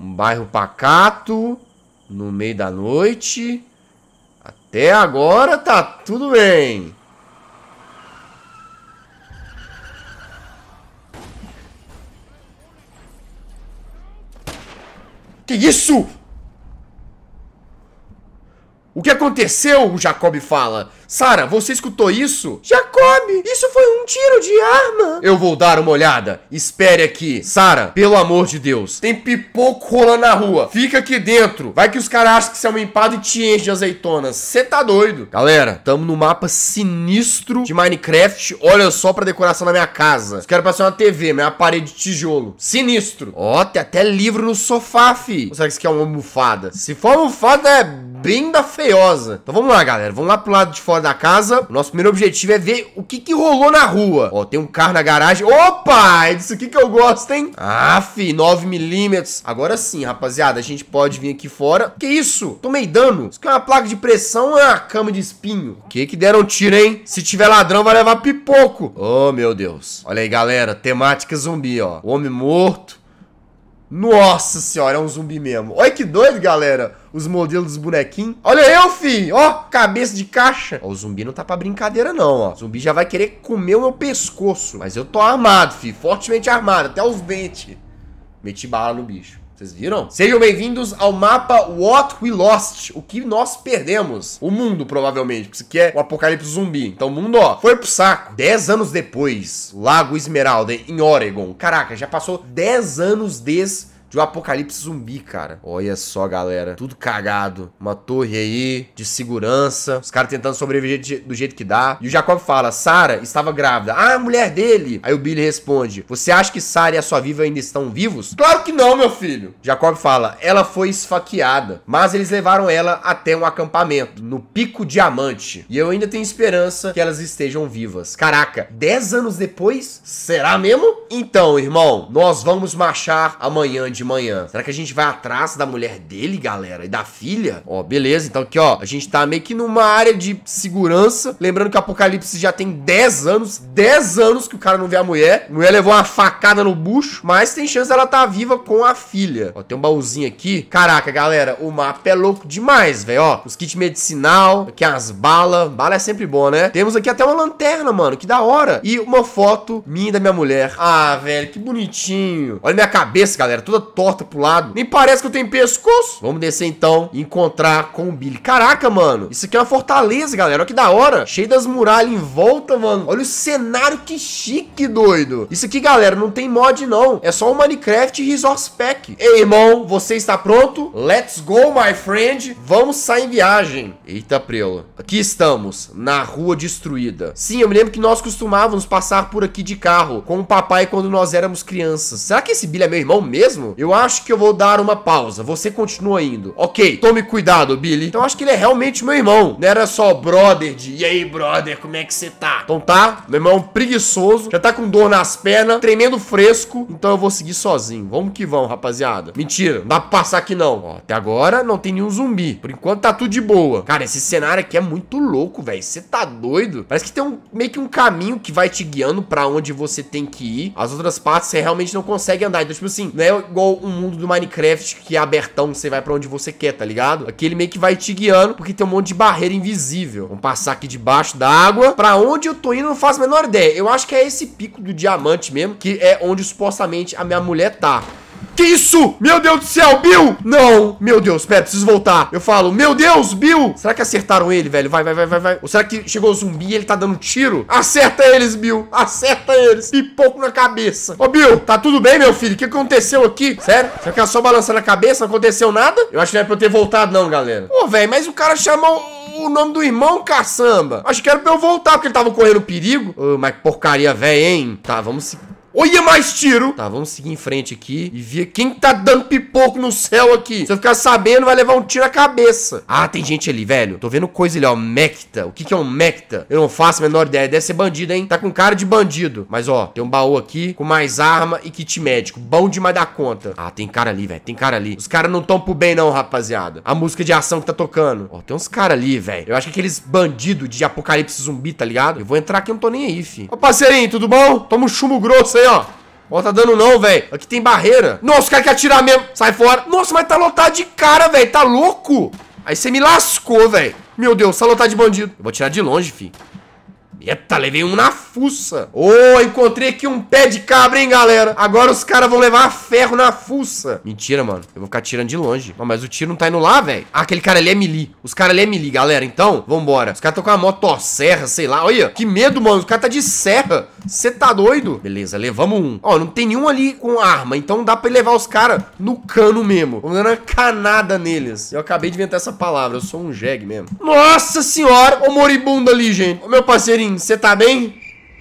Um bairro pacato, no meio da noite. Até agora tá tudo bem. Que isso? O que aconteceu? O Jacob fala. Sarah, você escutou isso? Jacob, isso foi um tiro de arma. Eu vou dar uma olhada. Espere aqui. Sarah, pelo amor de Deus. Tem pipoco rolando na rua. Fica aqui dentro. Vai que os caras acham que você é uma empada e te enche de azeitonas. Você tá doido. Galera, tamo no mapa sinistro de Minecraft. Olha só pra decoração da minha casa. Eu quero passar uma TV, minha parede de tijolo. Sinistro. Ó, tem até livro no sofá, fi. Ou será que isso aqui é uma almofada? Se for almofada, é bem da feiosa. Então vamos lá, galera. Vamos lá pro lado de fora da casa. O nosso primeiro objetivo é ver o que rolou na rua. Ó, tem um carro na garagem. Opa! É disso aqui que eu gosto, hein? Ah, fi, 9mm. Agora sim, rapaziada, a gente pode vir aqui fora. Que isso? Tomei dano. Isso aqui é uma placa de pressão ou é uma cama de espinho? O que deram tiro, hein? Se tiver ladrão, vai levar pipoco. Oh, meu Deus. Olha aí, galera. Temática zumbi, ó. O homem morto. Nossa senhora, é um zumbi mesmo. Olha que doido, galera. Os modelos dos bonequinhos. Olha eu, fi. Ó, cabeça de caixa. Ó, o zumbi não tá pra brincadeira, não, ó. O zumbi já vai querer comer o meu pescoço. Mas eu tô armado, fi. Fortemente armado. Até os dentes. Meti bala no bicho. Vocês viram? Sejam bem-vindos ao mapa What We Lost. O que nós perdemos. O mundo, provavelmente. Porque isso aqui é o apocalipse zumbi. Então o mundo, ó, foi pro saco. 10 anos depois, Lago Esmeralda, em Oregon. Caraca, já passou 10 anos desde de um apocalipse zumbi, cara. Olha só, galera. Tudo cagado. Uma torre aí de segurança. Os caras tentando sobreviver do jeito que dá. E o Jacob fala, Sarah estava grávida. Ah, a mulher dele. Aí o Billy responde, você acha que Sarah e a sua viva ainda estão vivos? Claro que não, meu filho. Jacob fala, ela foi esfaqueada. Mas eles levaram ela até um acampamento, no Pico Diamante. E eu ainda tenho esperança que elas estejam vivas. Caraca, 10 anos depois? Será mesmo? Então, irmão, nós vamos marchar amanhã de manhã. Será que a gente vai atrás da mulher dele, galera? E da filha? Ó, beleza. Então aqui, ó, a gente tá meio que numa área de segurança. Lembrando que o apocalipse já tem 10 anos. 10 anos que o cara não vê a mulher. A mulher levou uma facada no bucho, mas tem chance dela tá viva com a filha. Ó, tem um baúzinho aqui. Caraca, galera, o mapa é louco demais, velho. Ó, os kits medicinal. Aqui as balas. Bala é sempre bom, né? Temos aqui até uma lanterna, mano. Que da hora. E uma foto minha e da minha mulher. Ah, velho, que bonitinho. Olha minha cabeça, galera. Toda torta pro lado. Nem parece que eu tenho pescoço. Vamos descer então e encontrar com o Billy. Caraca, mano. Isso aqui é uma fortaleza, galera. Olha que da hora. Cheio das muralhas em volta, mano. Olha o cenário, que chique, doido. Isso aqui, galera, não tem mod, não. É só um Minecraft Resource Pack. Ei, irmão, você está pronto? Let's go, my friend. Vamos sair em viagem. Eita, prela. Aqui estamos, na rua destruída. Sim, eu me lembro que nós costumávamos passar por aqui de carro com o papai quando nós éramos crianças. Será que esse Billy é meu irmão mesmo? Eu acho que eu vou dar uma pausa. Você continua indo. Ok, tome cuidado, Billy. Então eu acho que ele é realmente meu irmão. Não era só brother de... E aí, brother, como é que você tá? Então tá, meu irmão preguiçoso. Já tá com dor nas pernas, tremendo fresco. Então eu vou seguir sozinho. Vamos que vamos, rapaziada. Mentira, não dá pra passar aqui não. Ó, até agora não tem nenhum zumbi. Por enquanto tá tudo de boa. Cara, esse cenário aqui é muito louco, velho. Você tá doido? Parece que tem meio que um caminho que vai te guiando pra onde você tem que ir. As outras partes você realmente não consegue andar. Então, tipo assim, não é igual um mundo do Minecraft que é abertão, você vai pra onde você quer, tá ligado? Aqui ele meio que vai te guiando, porque tem um monte de barreira invisível. Vamos passar aqui debaixo da água. Pra onde eu tô indo, não faço a menor ideia. Eu acho que é esse pico do diamante mesmo, que é onde supostamente a minha mulher tá. Que isso? Meu Deus do céu, Bill! Não! Meu Deus, pera, preciso voltar. Eu falo, meu Deus, Bill! Será que acertaram ele, velho? Vai. Ou será que chegou o zumbi e ele tá dando tiro? Acerta eles, Bill! Acerta eles! Pipoco na cabeça. Ô, Bill, tá tudo bem, meu filho? O que aconteceu aqui? Sério? Você fica só balançando a cabeça? Não aconteceu nada? Eu acho que não é pra eu ter voltado, não, galera. Pô, velho, mas o cara chamou o nome do irmão, caçamba. Acho que era pra eu voltar, porque ele tava correndo perigo. Ô, mas que porcaria, velho, hein? Tá, vamos se... Olha mais tiro. Tá, vamos seguir em frente aqui e ver quem tá dando pipoco no céu aqui. Se eu ficar sabendo, vai levar um tiro na cabeça. Ah, tem gente ali, velho. Tô vendo coisa ali, ó. Mecta. O que é um Mecta? Eu não faço a menor ideia. Deve ser bandido, hein? Tá com cara de bandido. Mas, ó, tem um baú aqui com mais arma e kit médico. Bom demais da conta. Ah, tem cara ali, velho. Tem cara ali. Os caras não tão pro bem, não, rapaziada. A música de ação que tá tocando. Ó, tem uns caras ali, velho. Eu acho que aqueles bandidos de apocalipse zumbi, tá ligado? Eu vou entrar aqui, eu não tô nem aí, fi. Ô, parceirinho, tudo bom? Toma um chumbo grosso aí, ó. Ó, tá dando não, velho. Aqui tem barreira. Nossa, o cara quer atirar mesmo. Sai fora. Nossa, mas tá lotado de cara, velho. Tá louco? Aí você me lascou, velho. Meu Deus, tá lotado de bandido. Eu vou tirar de longe, fi. Eita, levei um na fuça. Ô, encontrei aqui um pé de cabra, hein, galera. Agora os caras vão levar ferro na fuça. Mentira, mano. Eu vou ficar tirando de longe. Não, mas o tiro não tá indo lá, velho. Ah, aquele cara ali é melee. Os caras ali é melee, galera. Então, vambora. Os caras estão com uma motosserra, sei lá. Olha, que medo, mano. Os caras tá de serra. Você tá doido? Beleza, levamos um. Ó, não tem nenhum ali com arma. Então dá pra levar os caras no cano mesmo. Vamos dando uma canada neles. Eu acabei de inventar essa palavra. Eu sou um jegue mesmo. Nossa senhora. Ô moribundo ali, gente. Ô meu parceirinho. Você tá bem?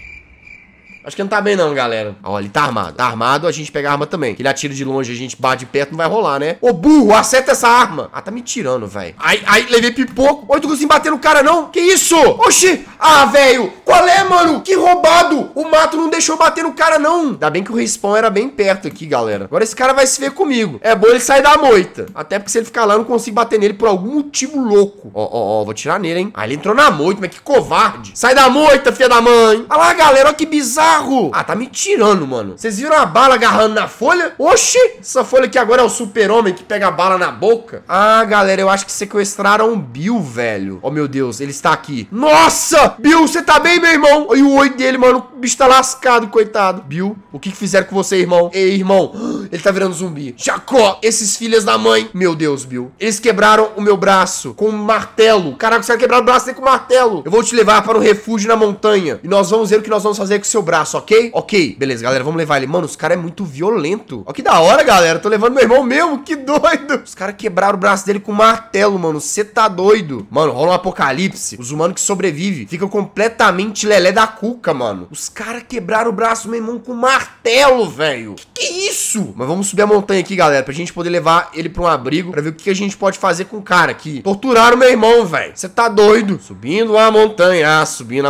Acho que não tá bem não, galera. Ó, ele tá armado. Tá armado, a gente pega a arma também. Ele atira de longe, a gente bate de perto, não vai rolar, né? Ô, burro, acerta essa arma. Ah, tá me tirando, velho. Ai, levei pipoco. Oi, tu conseguiu bater no cara, não? Que isso? Oxi. Ah, velho. Qual é, mano? Que roubado. O mato não deixou bater no cara, não. Ainda bem que o respawn era bem perto aqui, galera. Agora esse cara vai se ver comigo. É bom ele sair da moita. Até porque se ele ficar lá, eu não consigo bater nele por algum motivo louco. Ó, vou tirar nele, hein? Ah, ele entrou na moita, mas que covarde. Sai da moita, filha da mãe. Olha lá, galera, olha que bizarro. Ah, tá me tirando, mano. Vocês viram a bala agarrando na folha? Oxi, essa folha aqui agora é o super-homem que pega a bala na boca. Ah, galera, eu acho que sequestraram o Bill, velho. Oh, meu Deus, ele está aqui. Nossa, Bill, você tá bem, meu irmão? Olha o olho dele, mano. O bicho tá lascado, coitado. Bill, o que fizeram com você, irmão? Ei, irmão, ele tá virando zumbi. Jacó, esses filhos da mãe. Meu Deus, Bill. Eles quebraram o meu braço com um martelo. Caraca, você vai quebrar o braço dele com martelo. Eu vou te levar para um refúgio na montanha. E nós vamos ver o que nós vamos fazer com o seu braço, ok? Ok, beleza, galera, vamos levar ele. Mano, os caras é muito violento. Ó, que da hora, galera. Tô levando meu irmão mesmo, que doido. Os caras quebraram o braço dele com martelo, mano. Você tá doido. Mano, rola um apocalipse. Os humanos que sobrevivem ficam completamente lelé da cuca, mano. Os caras quebraram o braço do meu irmão com martelo, velho. Que é isso? Mas vamos subir a montanha aqui, galera, pra gente poder levar ele pra um abrigo, pra ver o que a gente pode fazer com o cara aqui. Torturaram meu irmão, velho. Você tá doido. Subindo a montanha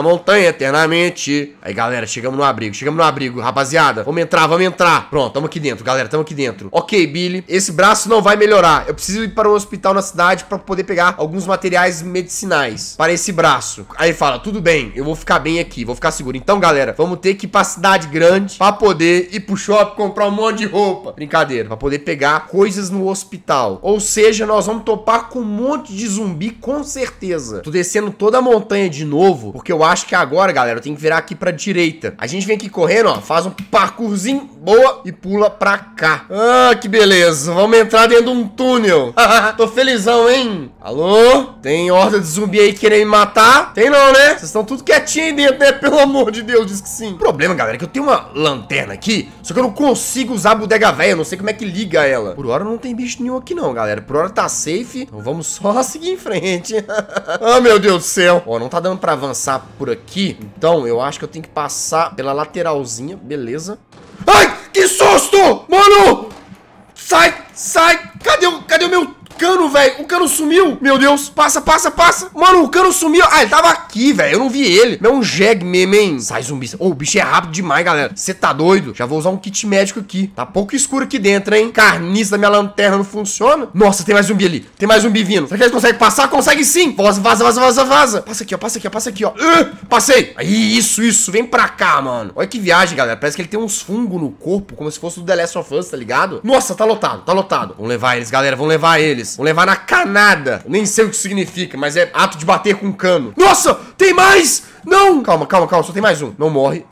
eternamente. Aí, galera, chegamos no abrigo. Chegamos no abrigo, rapaziada. Vamos entrar. Pronto, tamo aqui dentro, galera, tamo aqui dentro. Ok, Billy, esse braço não vai melhorar. Eu preciso ir para um hospital na cidade pra poder pegar alguns materiais medicinais para esse braço. Aí ele fala, tudo bem, eu vou ficar bem aqui, vou ficar seguro. Então, galera, vamos ter que ir pra cidade grande pra poder ir pro shopping comprar um monte de roupa. Brincadeira, pra poder pegar coisas no hospital. Ou seja, nós vamos topar com um monte de zumbi, com certeza. Tô descendo toda a montanha de novo, porque eu acho que agora, galera, eu tenho que virar aqui pra direita. A gente vem aqui correndo, ó, faz um parkourzinho, boa, e pula pra cá. Ah, que beleza. Vamos entrar dentro de um túnel. Tô felizão, hein? Alô? Tem horda de zumbi aí querendo me matar? Tem não, né? Vocês estão tudo quietinho aí dentro, né? Pelo amor de Deus, diz que sim. O problema, galera, é que eu tenho uma lanterna aqui, só que eu não consigo usar a bodega velha, eu não sei como é que liga ela. Por hora não tem bicho nenhum aqui não, galera. Por hora tá safe, então vamos só seguir em frente. Ah, meu Deus do céu. Ó, não tá dando pra avançar por aqui, então eu acho que eu tenho que passar pela lateralzinha, beleza. Ai, que susto! Mano! Sai! Cadê o meu cano, velho? O cano sumiu. Meu Deus, passa. Mano, o cano sumiu. Ah, ele tava aqui, velho. Eu não vi ele. É um jegue mesmo, hein? Sai, zumbi. Oh, o bicho é rápido demais, galera. Você tá doido? Já vou usar um kit médico aqui. Tá pouco escuro aqui dentro, hein? Carniça da minha lanterna não funciona. Nossa, tem mais zumbi ali. Tem mais zumbi vindo. Será que eles conseguem passar? Consegue sim. Vaza. Passa aqui, ó. Passei. Aí, isso. Vem pra cá, mano. Olha que viagem, galera. Parece que ele tem uns fungos no corpo, como se fosse do The Last of Us, tá ligado? Nossa, tá lotado. Vamos levar eles, galera. Vamos levar na canada. Eu nem sei o que significa, mas é ato de bater com um cano. Nossa, tem mais! Não! Calma, só tem mais um. Não morre.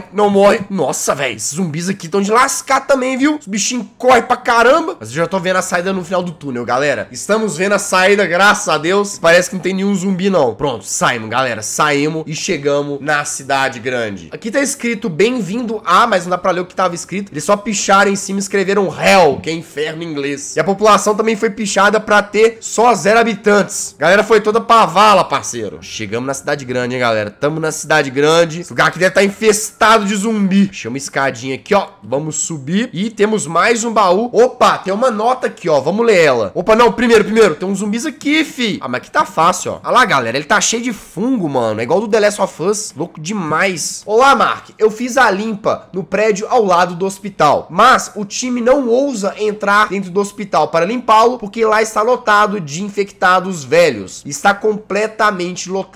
Nossa, velho, esses zumbis aqui estão de lascar também, viu? Os bichinhos correm pra caramba. Mas eu já tô vendo a saída no final do túnel, galera. Estamos vendo a saída, graças a Deus. Parece que não tem nenhum zumbi, não. Pronto, saímos, galera. Saímos e chegamos na cidade grande. Aqui tá escrito bem-vindo a, mas não dá pra ler o que tava escrito. Eles só picharam em cima e escreveram hell, que é inferno em inglês. E a população também foi pichada pra ter só 0 habitantes. A galera foi toda pra vala, parceiro. Chegamos na cidade grande, hein, galera. Tamo na cidade grande. Esse lugar aqui deve estar infestado de zumbi. Chama uma escadinha aqui, ó. Vamos subir. E temos mais um baú. Opa, tem uma nota aqui, ó. Vamos ler ela. Opa, não, primeiro. Tem uns zumbis aqui, fi. Ah, mas aqui tá fácil, ó. Olha lá, galera. Ele tá cheio de fungo, mano. É igual do The Last of Us. Louco demais. Olá, Mark. Eu fiz a limpa no prédio ao lado do hospital. Mas o time não ousa entrar dentro do hospital para limpá-lo, porque lá está lotado de infectados velhos. Está completamente lotado deles.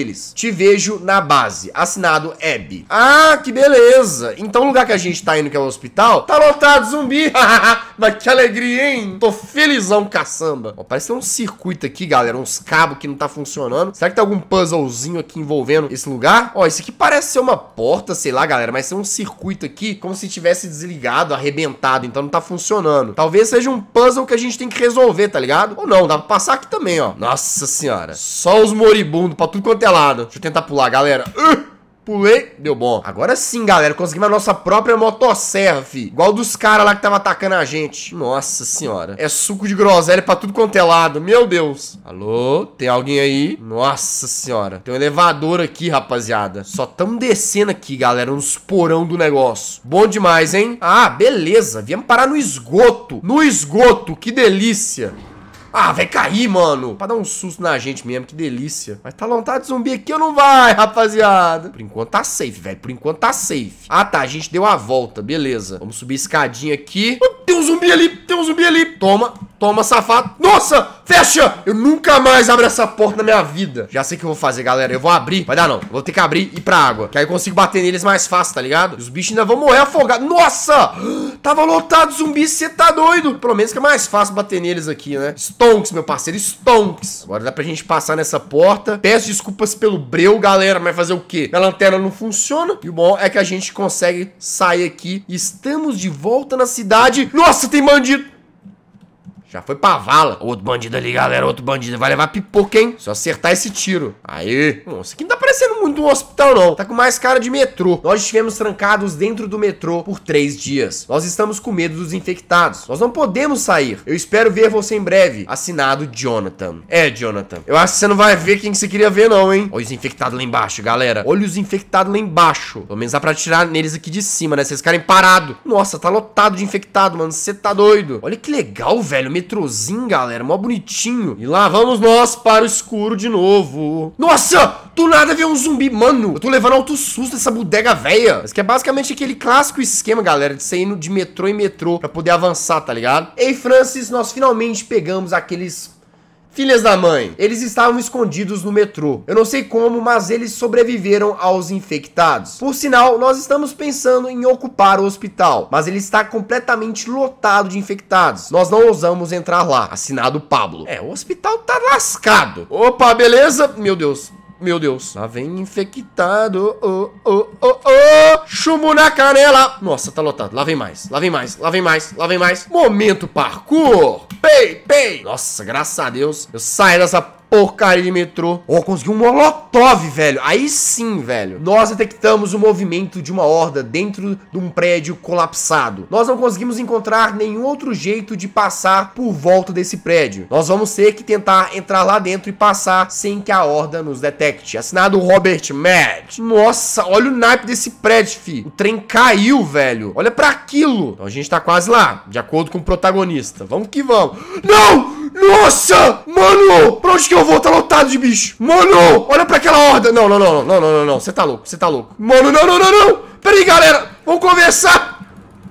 deles. Te vejo na base. Assinado Abby. Ah, que beleza. Então o lugar que a gente tá indo, que é o hospital, tá lotado de zumbi. Mas que alegria, hein? Tô felizão, caçamba. Ó, parece que tem um circuito aqui, galera. Uns cabos que não tá funcionando. Será que tem algum puzzlezinho aqui envolvendo esse lugar? Ó, isso aqui parece ser uma porta, sei lá, galera. Mas tem um circuito aqui como se tivesse desligado, arrebentado. Então não tá funcionando. Talvez seja um puzzle que a gente tem que resolver, tá ligado? Ou não, dá pra passar aqui também, ó. Nossa senhora. Só os moribundos pra tudo quanto é lado. Deixa eu tentar pular, galera. Pulei, deu bom. Agora sim, galera, conseguimos a nossa própria motosserra, fi. Igual dos caras lá que tava atacando a gente. Nossa senhora. É suco de groselha pra tudo quanto é lado. Meu Deus. Alô? Tem alguém aí? Nossa senhora. Tem um elevador aqui, rapaziada. Só tamo descendo aqui, galera. Uns porão do negócio. Bom demais, hein? Ah, beleza. Viemos parar no esgoto. No esgoto. Que delícia. Ah, vai cair, mano. Pra dar um susto na gente mesmo, que delícia. Mas tá vontade de zumbi aqui ou não vai, rapaziada? Por enquanto tá safe, velho. Por enquanto tá safe. Ah, tá. A gente deu a volta. Beleza. Vamos subir a escadinha aqui. Tem um zumbi ali. Tem um zumbi ali. Toma. Toma, safado. Nossa! Fecha! Eu nunca mais abro essa porta na minha vida. Já sei o que eu vou fazer, galera. Eu vou abrir. Vai dar não. Eu vou ter que abrir e ir pra água. Que aí eu consigo bater neles mais fácil, tá ligado? Os bichos ainda vão morrer afogados. Nossa! Tava lotado de zumbi. Você tá doido? Pelo menos que é mais fácil bater neles aqui, né? Stonks, meu parceiro. Stonks. Agora dá pra gente passar nessa porta. Peço desculpas pelo breu, galera. Mas fazer o quê? Minha lanterna não funciona. E o bom é que a gente consegue sair aqui. Estamos de volta na cidade. Nossa, tem bandido. Já foi pra vala. Outro bandido ali, galera. Outro bandido. Vai levar pipoca, hein? Só acertar esse tiro. Aê. Isso aqui não tá parecendo muito um hospital, não. Tá com mais cara de metrô. Nós estivemos trancados dentro do metrô por 3 dias. Nós estamos com medo dos infectados. Nós não podemos sair. Eu espero ver você em breve. Assinado Jonathan. É, Jonathan. Eu acho que você não vai ver quem que você queria ver, não, hein? Olha os infectados lá embaixo, galera. Olha os infectados lá embaixo. Pelo menos dá pra atirar neles aqui de cima, né? Vocês ficarem parados. Nossa, tá lotado de infectado, mano. Você tá doido. Olha que legal, velho. Metrozinho, galera, mó bonitinho. E lá vamos nós para o escuro de novo. Nossa, do nada veio um zumbi. Mano, eu tô levando alto susto dessa bodega velha. Mas que é basicamente aquele clássico esquema, galera, de você indo de metrô em metrô pra poder avançar, tá ligado? Ei, Francis, nós finalmente pegamos aqueles... filhas da mãe. Eles estavam escondidos no metrô. Eu não sei como, mas eles sobreviveram aos infectados. Por sinal, nós estamos pensando em ocupar o hospital, mas ele está completamente lotado de infectados. Nós não ousamos entrar lá. Assinado Pablo. É, o hospital tá lascado. Opa, beleza? Meu Deus. Meu Deus. Lá vem infectado. Chumbo na canela. Nossa, tá lotado. Lá vem mais. Lá vem mais. Lá vem mais. Lá vem mais. Momento parkour. Pei. Nossa, graças a Deus. Eu saí dessa porcaria de metrô. Ó, consegui um molotov, velho. Aí sim, velho. Nós detectamos o movimento de uma horda dentro de um prédio colapsado. Nós não conseguimos encontrar nenhum outro jeito de passar por volta desse prédio. Nós vamos ter que tentar entrar lá dentro e passar sem que a horda nos detecte. Assinado Robert Mad. Nossa, olha o naipe desse prédio, fi. O trem caiu, velho. Olha pra aquilo. Então a gente tá quase lá, de acordo com o protagonista. Vamos que vamos. Não! Nossa! Mano! Pra onde que eu vou? Tá lotado de bicho. Mano! Olha pra aquela horda. Não. Você tá louco, você tá louco. Mano, não. Pera aí, galera. Vamos conversar.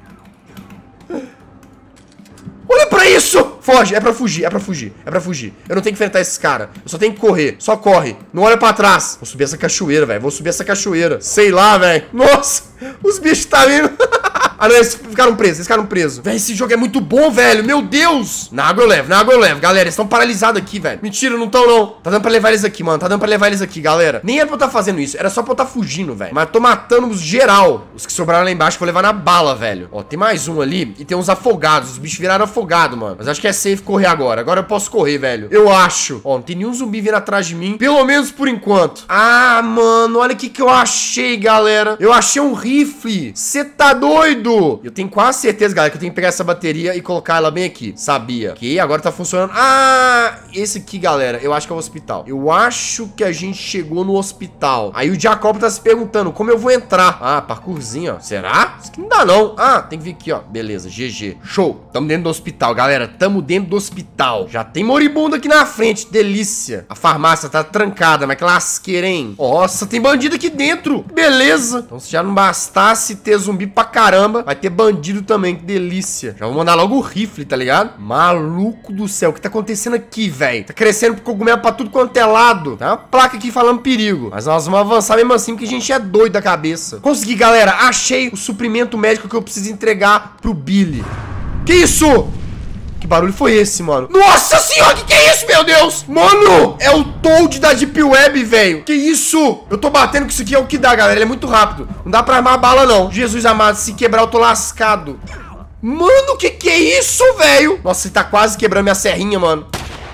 Olha pra isso. Foge, é pra fugir. Eu não tenho que enfrentar esses caras. Eu só tenho que correr. Só corre. Não olha pra trás. Vou subir essa cachoeira, velho. Sei lá, velho. Nossa, os bichos tá vindo. Ah, não, eles ficaram presos. Velho, esse jogo é muito bom, velho. Meu Deus. Na água eu levo. Galera, eles estão paralisados aqui, velho. Mentira, não estão, não. Tá dando pra levar eles aqui, mano. Galera. Nem era pra eu estar fazendo isso. Era só pra eu estar fugindo, velho. Mas eu tô matando os geral. Os que sobraram lá embaixo, vou levar na bala, velho. Ó, tem mais um ali. E tem uns afogados. Os bichos viraram afogados, mano. Mas acho que é safe correr agora. Agora eu posso correr, velho. Eu acho. Ó, não tem nenhum zumbi vindo atrás de mim. Pelo menos por enquanto. Ah, mano. Olha o que eu achei, galera. Eu achei um rifle. Você tá doido? Eu tenho quase certeza, galera, que eu tenho que pegar essa bateria e colocar ela bem aqui. Sabia. Ok, agora tá funcionando. Ah, esse aqui, galera, eu acho que é o hospital. Eu acho que a gente chegou no hospital. Aí o Jacob tá se perguntando como eu vou entrar. Ah, parkourzinho, ó. Será? Isso aqui não dá, não. Ah, tem que vir aqui, ó. Beleza, GG. Show. Tamo dentro do hospital, galera. Tamo dentro do hospital. Já tem moribundo aqui na frente. Delícia. A farmácia tá trancada, mas que lasqueira, hein? Nossa, tem bandido aqui dentro. Beleza. Então se já não bastasse ter zumbi pra caramba, caramba. Vai ter bandido também, que delícia. Já vou mandar logo o rifle, tá ligado? Maluco do céu, o que tá acontecendo aqui, velho? Tá crescendo cogumelo pra tudo quanto é lado. Tá uma placa aqui falando perigo. Mas nós vamos avançar mesmo assim, porque a gente é doido da cabeça. Consegui, galera. Achei o suprimento médico que eu preciso entregar pro Billy. Que isso? Que barulho foi esse, mano? Nossa senhora, que é isso, meu Deus? Mano, é o Toad da Deep Web, velho. Que isso? Eu tô batendo que isso aqui é o que dá, galera. Ele é muito rápido. Não dá pra armar a bala, não. Jesus amado, se quebrar eu tô lascado. Mano, que é isso, velho? Nossa, ele tá quase quebrando minha serrinha, mano.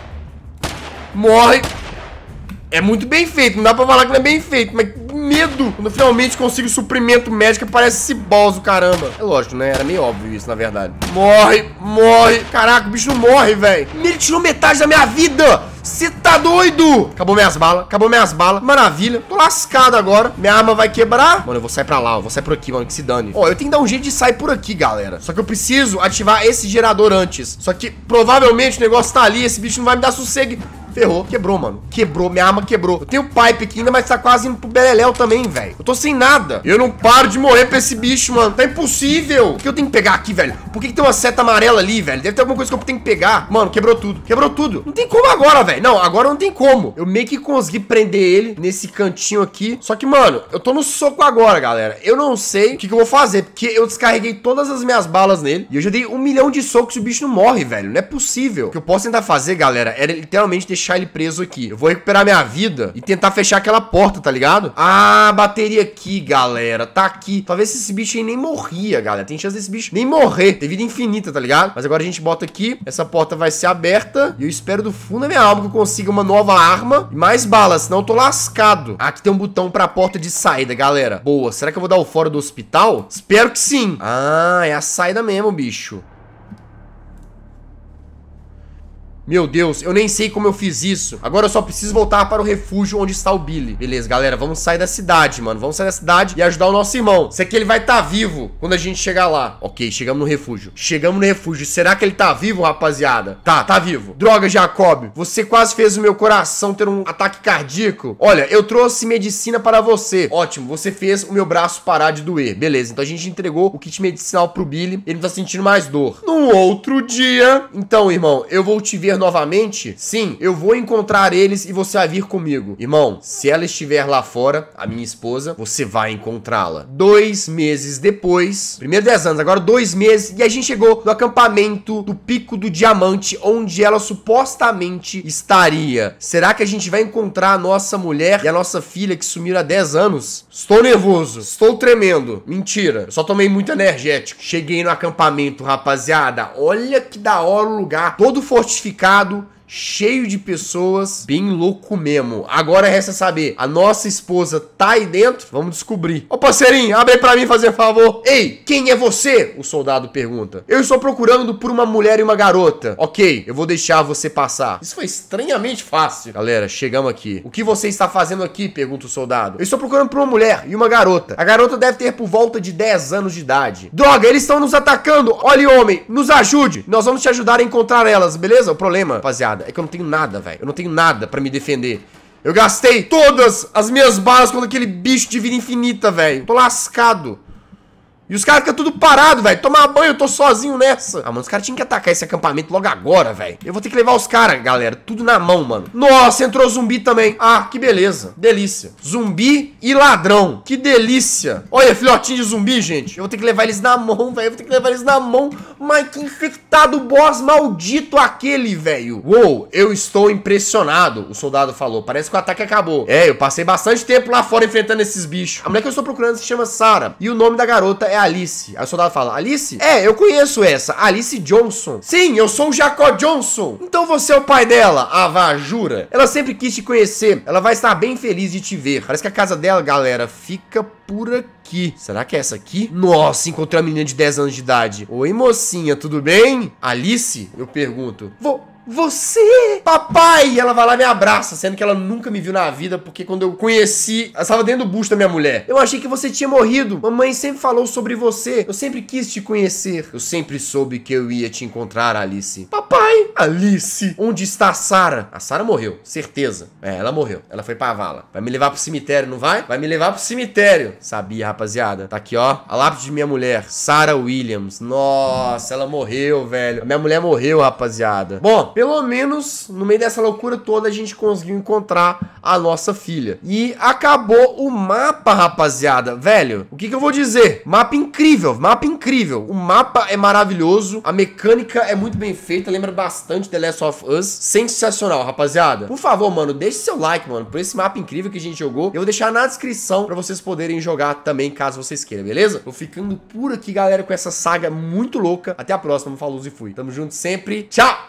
Morre. É muito bem feito. Não dá pra falar que não é bem feito, mas medo. Quando eu finalmente consigo suprimento médico, parece esse boss do caramba. É lógico, né? Era meio óbvio isso, na verdade. Morre, morre. Caraca, o bicho não morre, velho. Ele tirou metade da minha vida. Você tá doido? Acabou minhas balas, acabou minhas balas. Maravilha, tô lascado agora. Minha arma vai quebrar. Mano, eu vou sair pra lá, eu vou sair por aqui, mano, que se dane. Ó, eu tenho que dar um jeito de sair por aqui, galera. Só que eu preciso ativar esse gerador antes. Só que provavelmente o negócio tá ali, esse bicho não vai me dar sossego. Ferrou, quebrou, mano. Quebrou, minha arma quebrou. Eu tenho pipe aqui ainda, mas tá quase indo pro beleléu também, velho. Eu tô sem nada. Eu não paro de morrer pra esse bicho, mano. Tá impossível. O que eu tenho que pegar aqui, velho? Por que tem uma seta amarela ali, velho? Deve ter alguma coisa que eu tenho que pegar. Mano, quebrou tudo. Quebrou tudo. Não tem como agora, velho. Não, agora não tem como. Eu meio que consegui prender ele nesse cantinho aqui. Só que, mano, eu tô no soco agora, galera. Eu não sei o que eu vou fazer, porque eu descarreguei todas as minhas balas nele. E eu já dei 1 milhão de socos e o bicho não morre, velho. Não é possível. O que eu posso tentar fazer, galera, era literalmente deixar ele preso aqui. Eu vou recuperar minha vida e tentar fechar aquela porta, tá ligado? Ah, bateria aqui, galera. Tá aqui. Talvez esse bicho aí nem morria, galera. Tem chance desse bicho nem morrer. Tem vida infinita, tá ligado? Mas agora a gente bota aqui. Essa porta vai ser aberta. E eu espero do fundo da minha alma que eu consiga uma nova arma e mais balas, senão eu tô lascado. Aqui tem um botão pra porta de saída, galera. Boa. Será que eu vou dar o fora do hospital? Espero que sim. Ah, é a saída mesmo, bicho. Meu Deus, eu nem sei como eu fiz isso. Agora eu só preciso voltar para o refúgio onde está o Billy. Beleza, galera, vamos sair da cidade, mano. Vamos sair da cidade e ajudar o nosso irmão. Sei que ele vai estar vivo quando a gente chegar lá. Ok, chegamos no refúgio. Chegamos no refúgio. Será que ele tá vivo, rapaziada? Tá vivo. Droga, Jacob. Você quase fez o meu coração ter um ataque cardíaco. Olha, eu trouxe medicina para você. Ótimo, você fez o meu braço parar de doer. Beleza, então a gente entregou o kit medicinal pro Billy. Ele não tá sentindo mais dor. Num outro dia... Então, irmão, eu vou te ver novamente? Sim, eu vou encontrar eles e você vai vir comigo. Irmão, se ela estiver lá fora, a minha esposa, você vai encontrá-la. 2 meses depois, primeiro 10 anos, agora 2 meses, e a gente chegou no acampamento do Pico do Diamante, onde ela supostamente estaria. Será que a gente vai encontrar a nossa mulher e a nossa filha que sumiram há 10 anos? Estou nervoso, estou tremendo. Mentira, eu só tomei muito energético. Cheguei no acampamento, rapaziada. Olha que da hora o lugar, todo fortificado, cheio de pessoas, bem louco mesmo. Agora resta saber, a nossa esposa tá aí dentro? Vamos descobrir. Ô parceirinho, abre aí pra mim, fazer favor. Ei, quem é você? O soldado pergunta. Eu estou procurando por uma mulher e uma garota. Ok, eu vou deixar você passar. Isso foi estranhamente fácil. Galera, chegamos aqui. O que você está fazendo aqui? Pergunta o soldado. Eu estou procurando por uma mulher e uma garota. A garota deve ter por volta de 10 anos de idade. Droga, eles estão nos atacando. Olha, homem, nos ajude. Nós vamos te ajudar a encontrar elas, beleza? O problema, rapaziada, é que eu não tenho nada, velho. Eu não tenho nada pra me defender. Eu gastei todas as minhas balas contra aquele bicho de vida infinita, velho. Tô lascado. E os caras ficam tudo parado, velho. Tomar banho, eu tô sozinho nessa. Ah, mano, os caras tinham que atacar esse acampamento logo agora, velho. Eu vou ter que levar os caras, galera. Tudo na mão, mano. Nossa, entrou zumbi também. Ah, que beleza. Delícia. Zumbi e ladrão. Que delícia. Olha, filhotinho de zumbi, gente. Eu vou ter que levar eles na mão, velho. Eu vou ter que levar eles na mão. Mas que infectado boss maldito aquele, velho. Uou, eu estou impressionado, o soldado falou. Parece que o ataque acabou. É, eu passei bastante tempo lá fora enfrentando esses bichos. A mulher que eu estou procurando se chama Sarah. E o nome da garota é Alice. Aí o soldado fala, Alice? É, eu conheço essa, Alice Johnson. Sim, eu sou o Jacob Johnson. Então você é o pai dela? Ah, vá, jura? Ela sempre quis te conhecer. Ela vai estar bem feliz de te ver. Parece que a casa dela, galera, fica por aqui. Será que é essa aqui? Nossa, encontrei uma menina de 10 anos de idade. Oi, mocinha, tudo bem? Alice? Eu pergunto. Você? Papai! Ela vai lá e me abraça, sendo que ela nunca me viu na vida, porque quando eu conheci, ela estava dentro do busto da minha mulher. Eu achei que você tinha morrido. Mamãe sempre falou sobre você. Eu sempre quis te conhecer. Eu sempre soube que eu ia te encontrar, Alice. Papai! Alice, onde está a Sarah? A Sarah morreu, certeza. É, ela morreu. Ela foi pra vala. Vai me levar pro cemitério, não vai? Vai me levar pro cemitério. Sabia, rapaziada. Tá aqui, ó. A lápide de minha mulher, Sarah Williams. Nossa, ela morreu, velho. Minha mulher morreu, rapaziada. Bom, pelo menos, no meio dessa loucura toda, a gente conseguiu encontrar a nossa filha. E acabou o mapa, rapaziada. Velho, o que que eu vou dizer? Mapa incrível, mapa incrível. O mapa é maravilhoso. A mecânica é muito bem feita. Lembra bastante The Last of Us. Sensacional, rapaziada. Por favor, mano, deixe seu like, mano, por esse mapa incrível que a gente jogou. Eu vou deixar na descrição pra vocês poderem jogar também, caso vocês queiram, beleza? Vou ficando por aqui, galera, com essa saga muito louca. Até a próxima, falou e fui. Tamo junto sempre. Tchau!